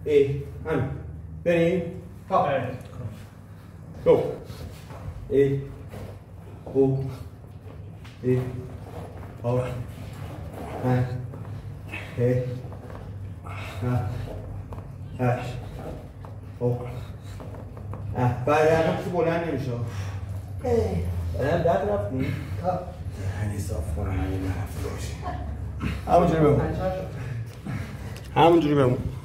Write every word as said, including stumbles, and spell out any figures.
ای همین بریم تا دو ای او ای او پنج ای هفت هشت او اه بعد تو بلند نمیشه بعد بعد رفتیم هنی صاف کنم همین محفل باشه همونجوری بمون همونجوری بمون